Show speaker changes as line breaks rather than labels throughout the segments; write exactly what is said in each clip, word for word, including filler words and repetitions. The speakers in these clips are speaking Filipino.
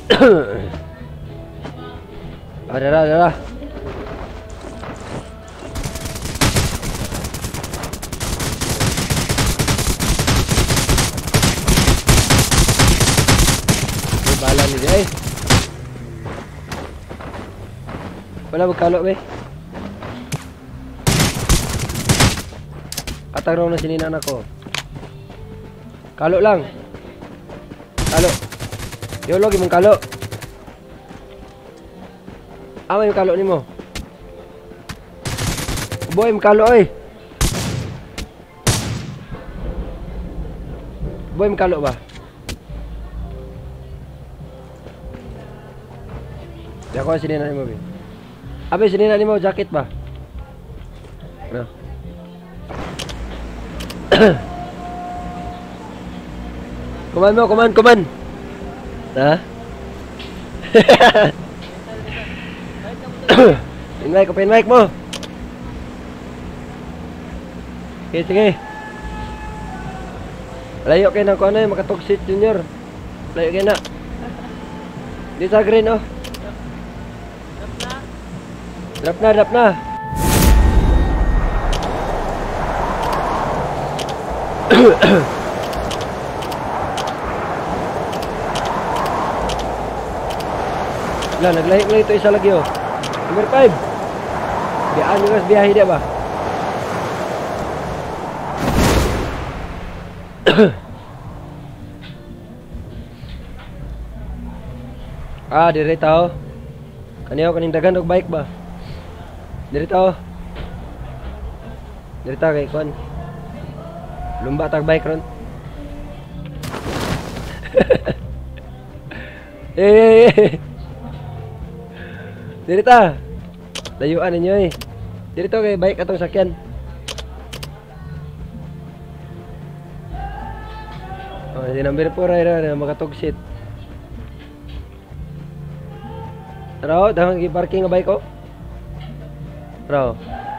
Ada dah, ada dah. Bala ni dia eh. Wala magkalok be. Atang raw na sinina anak ko. Kalok lang. Kalok. Yo lagi mong kalok. Ama yung kalok nimo. Boy mong kalok eh. Boy mong kalok ba? Ya ko sini na nimo be. Abe sini na nimo jacket ba? No. Kuman mo, kuman, kuman. Ha? Pin mic, pin mic mo. Okay, sige. Layo kayo na kung ano yung makatugsit junior. Layo kayo na. Di sa green oh. Drop na, drop na. Lah, naglahi-lahi ito isa lagi oh. Number five. Biyaan nyo mas biyahe dia ba? Ah, diri tao. Kaniyo kaning dagan og bike ba? Diri tao. Diri ta kay kon. Lumba tag bike ron. Eh, eh, eh. Diri ta. Layuan ninyo eh. Diri to kay bike atong sakyan. Oh, di number four ay ra makatugsit. Raw, dahang gi-parking nga bike ko. Raw.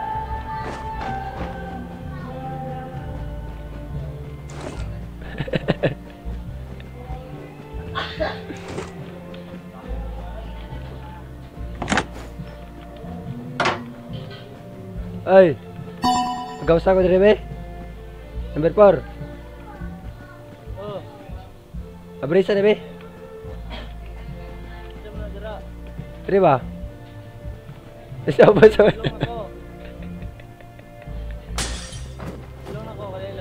Ay. Gawsa ko dire be. Number four. Oh. Abrisa na be. Dire ba? Isa ba sa? Ilong ako kanila.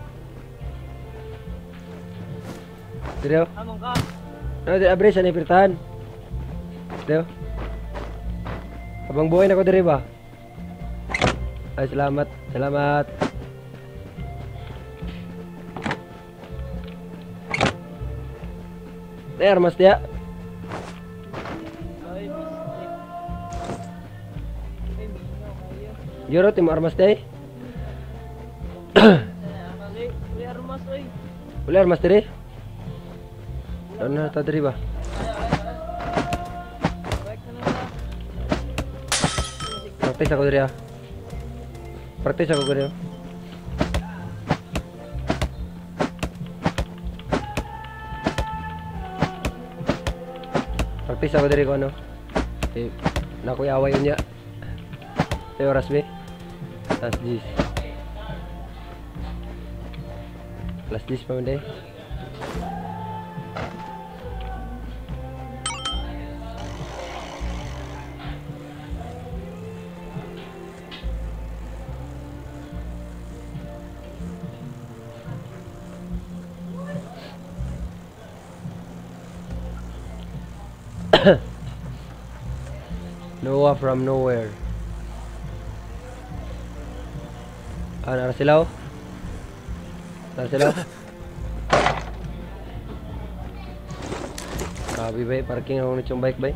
Dire. Among ka. No, dire abrisa ni pirtahan. Dire. Abang buhay na ko dire ba? Ay, salamat. Salamat. Ter, mas dia. Juro tim armas day. Uli armas oi. Uli armas diri. Dona ta diri ba? Praktis ako diri ah. Praktis ako gano'n. Praktis ako dari ko ano. Eh, nakuyaway yun niya. Sa oras be. Tas dix. Plus dix pa man day. Noah from nowhere. Ah, nara sila oh. Nara sila oh. Grabe bay, parking ako nitong bike bay.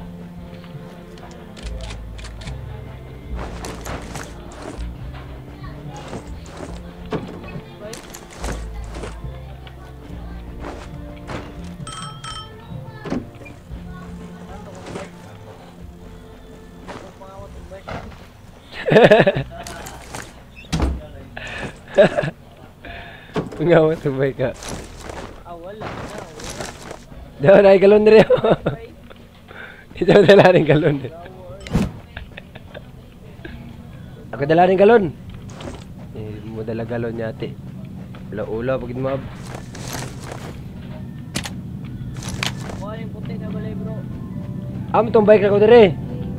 Ngawa to bike ka. Ah, wala na. Daw na ikalon rin ako. Ito dala rin galon. Ako dala rin galon. Eh, mo dala galon niya ate. Ula-ula pagid mo.
Kuha yung puti na balay bro.
Amo tong bike na ko dire.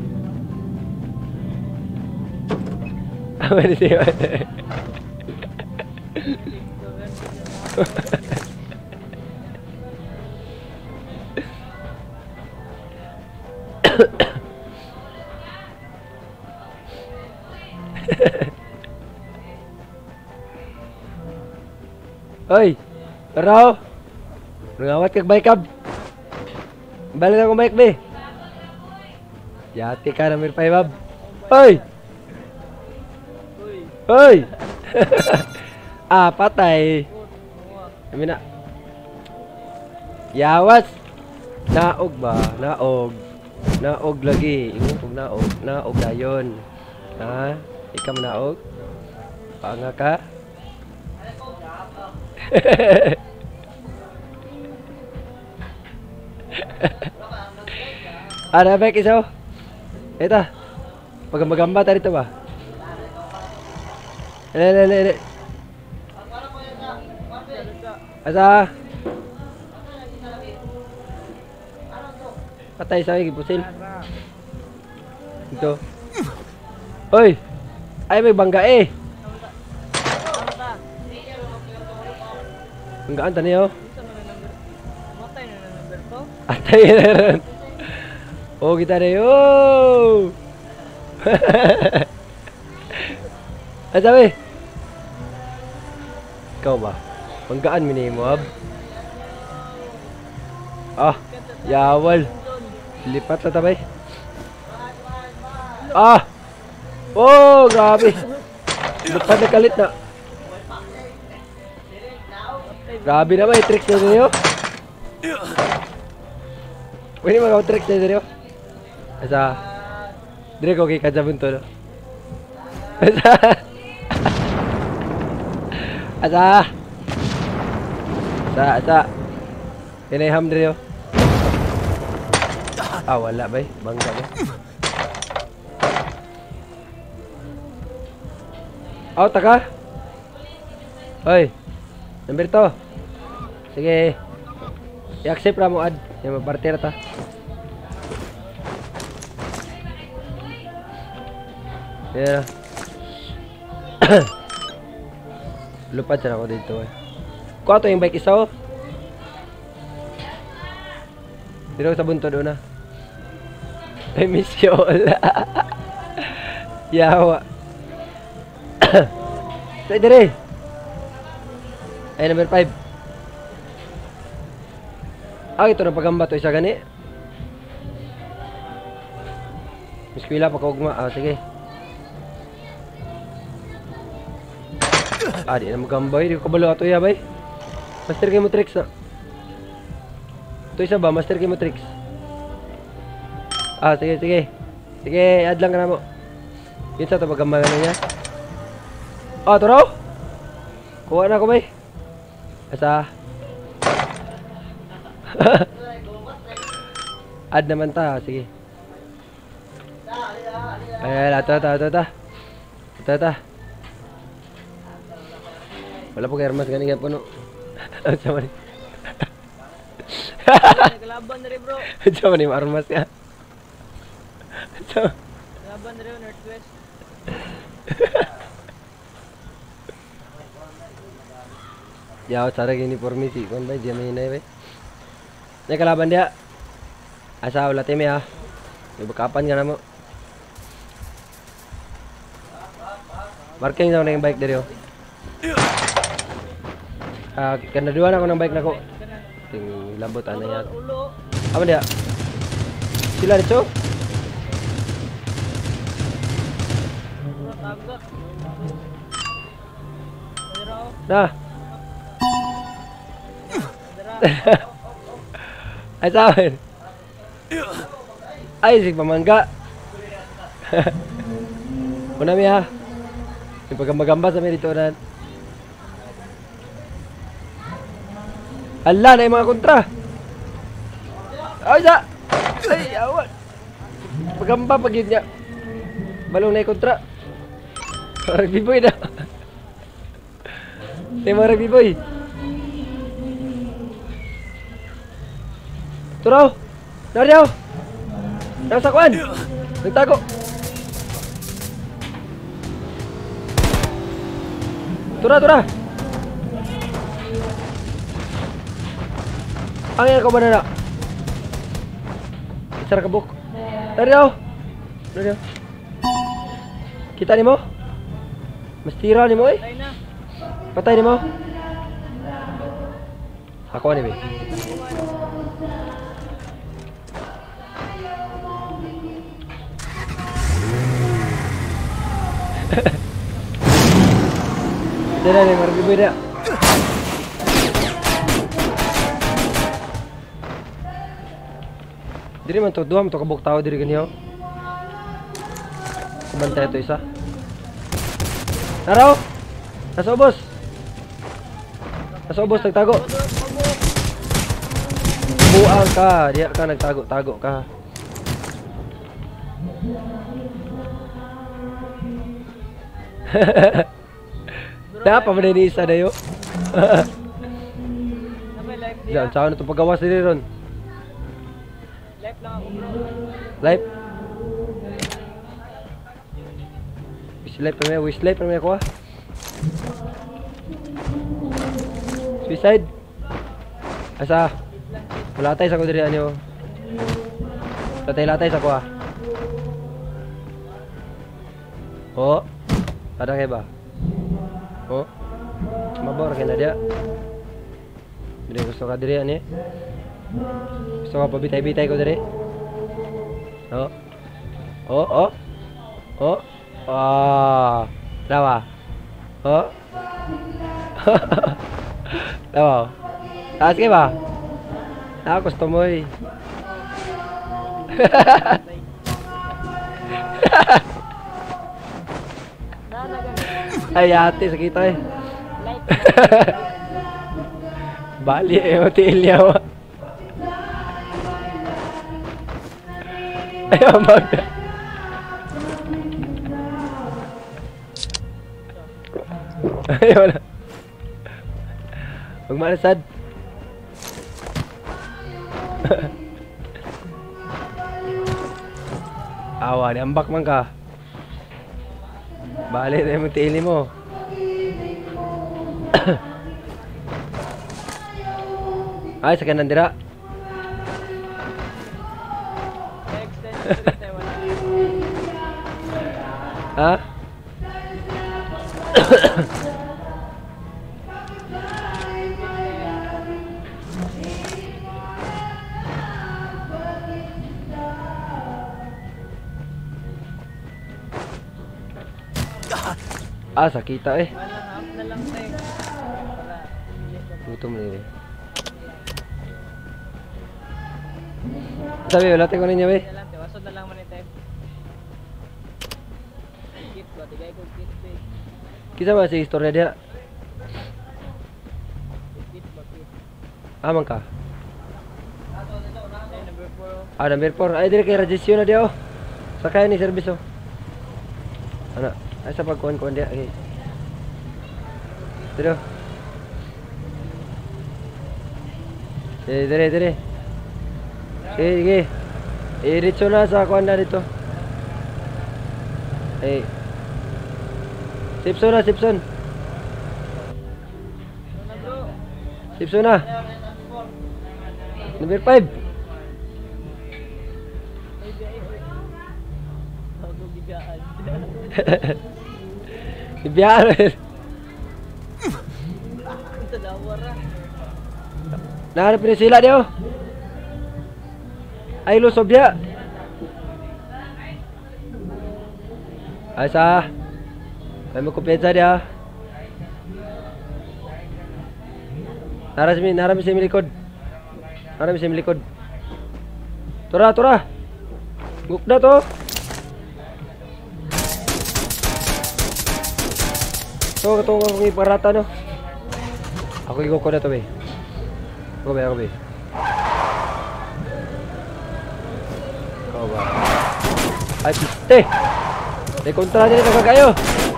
Amo ni siya. Hoy, taraw. Ngawat kag bike kab. Balik ako bike be. Yati ka number five ab. Hoy. Hoy. Ah, patay. Kami na. Yawas. Naog ba? Naog. Naog lagi. Ingon kog naog. Naog dayon. Ha? Ikaw naog? Panga ka? Ada baik isaw. Ito. Pagambagamba tayo dito ba? Ele, ele, ele. Asa? Patay sa akin, pusil. Ito. Hoy! Ay, may bangga eh. Banggaan tani oh.
Matay na na number to.
Atay na rin. Oh, kita rin. Oh! Ay, sabi. Ikaw ba? Banggaan minimo ab. Ah, yawal. Lipat na tabay. Ah! Oh, grabe. Lipat na kalit na. Grabe na ba yung tricks na ninyo? Pwede mga tricks na ninyo? Asa? Dire ko kay kajabun to no? Asa? Asa? Asa? Asa? Kinayham dire yo? Ah, wala ba eh? Bangga ba? Oh, taka? Hoy! Number to. Sige. I-accept ra mo ad. Yung mapartira ta. Yeah. Lupad siya ako dito eh. Kuha to yung bike isa oh. Dito sa bunto doon na. I miss you all. Yawa. Say dire. Ay, number five. Ah, ito na pagamba to isa gani. Miskwila pa kaugma. Ah, sige. Ah, di na magambay. Di ko kabalo ato ya, bay. Master game mo tricks na. Ito isa ba? Master game mo tricks. Ah, sige, sige. Sige, add lang ka na mo. Yun sa ito pagamba na niya. Ah, ito raw. Kuha na ako, bay. Asa? Add naman ta, sige. Ay, ito, ito, ito, ito. Ito, ito. Wala po kay Hermas ganyan po, no? Sama ni.
Naglaban na rin bro.
Sama ni Hermas ya.
Naglaban na rin, Northwest.
Yaw, cara gini formisi kon bay jam ini bay. Nek kalaban dia. Asa ulah tim ya. Ibu kapan kan mo? Marking daw na yung bike dari oh. Ah, kena dua na ako ng bike na ko. Ting lambot ana ya. Apa dia? Sila dito. Nah. Ay sabi. Ay sig pamangga. Una mi ha. Yung pagambagamba sa mi dito na. Ala na yung mga kontra. Ay sa. Ay awan. Pagamba pag yun niya. Balong na kontra. Rugby boy na. Tema rugby boy. Turaw. Nariyaw. Nasa kuan. Nagtago. Tura, tura. Angin ko ba na na? Isara ka buk. Nariyaw. Nariyaw. Kita ni mo? Mas tira ni mo eh.
Patay na.
Patay ni mo? Ako ni be. Dala ni marbi beda. Diri man to duha man to kabuk tao diri ganiyo. Bantay to isa. Naraw. Nasa ubos. Nasa ubos nagtago. Buang ka, diya ka nagtago-tago ka. Dapat man ni isa dayo.
May life
Diyan,
niya.
saan ito paggawas diri ron?
Life lang ako bro.
Live. Wish live pa may, wish live pa may ako ah. Suicide. Asa? Latay sa ko diri anyo. Latay-latay sa ko ah. Oh. Ada kay ba? Oh. Mabor kay na dia. Dili gusto ka diri ani. Gusto ka pabitay-bitay ko diri. Oh. Oh, oh. Oh. Ah. Lawa. Oh. Lawa. Taas ka ba? Ah, gusto mo eh. Ay, ate, sakita eh. Bali eh, hotel niya mo. Ayaw mag... Ayaw na. Magmalasad. Awa, niambak man ka. Bali na yung tili mo. Ay, sa kanan dira. Ha? Ah, sakita eh.
Half na lang tayo.
Gutom na yun eh. Sabi, wala tayo ko ninyo eh.
Na lang tayo. Wasod na lang man ito. Kit ba? Tigay ko kit ba?
Kisa ba si istorya dia?
Kit ba kit?
Amang ka?
Ay, number four.
Ah, number four. Ay, dili kay regisyon na dia oh. Sakay ni service oh. Ano? Ay, sa pagkuhan-kuhan dia. Okay. Dito. Eh, dire, dire. Sige, sige. I-reach na sa kuhan na dito. Eh. Sipson na, sipson.
Ano bro?
Sipson na. Number five.
Ay, biyahe. Bago bigaan.
Ibiyahan rin.
Ito dawara.
Nahanap ni sila dia oh. Ay lusob dia. Ay sa. Ay mo kumpiyansa dia. Nara si nara mi sa likod. Nara mi sa likod. Tura, tura. Gukda to. To to ko iparata no. Ako igo ko na to be. Ako be, ako be. Ako ba? Ay, piste. May kontra din ito kayo.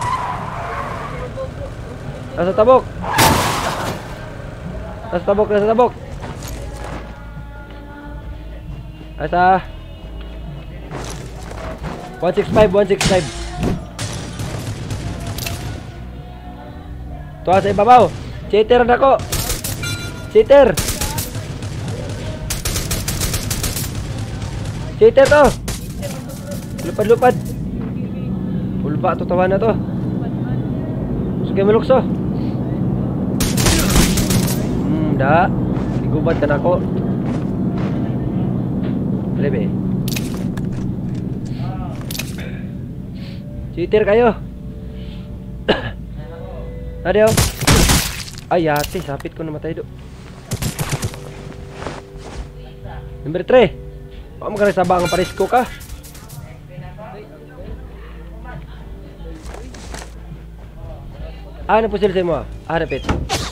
Nasa tabok. Nasa tabok, nasa tabok. Nasa one six five, one six five. Tuwa sa ibabaw. Cheater na ko. Cheater. Cheater to. Lupad-lupad. Ulba to, tawa na to. Sige malukso. Hmm, da. Igubad ka na ko. Lebe. Cheater kayo. Adio. Ay, ate, sapit ko namatay do. Number three. Baka magkara sabang ang parisko ka. Ah, napusil sa mo. Ah, napit.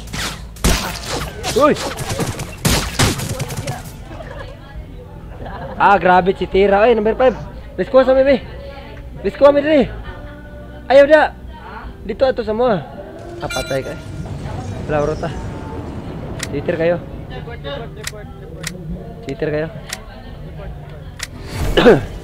Uy! Ah, grabe si Tira. Ay, number five. Risko sa bebe. Risko kami dili. Ayaw na. Dito ato sa mo. Ah, patay ka. Wala rota. Cheater kayo.
Report, report, report, report.
Cheater kayo.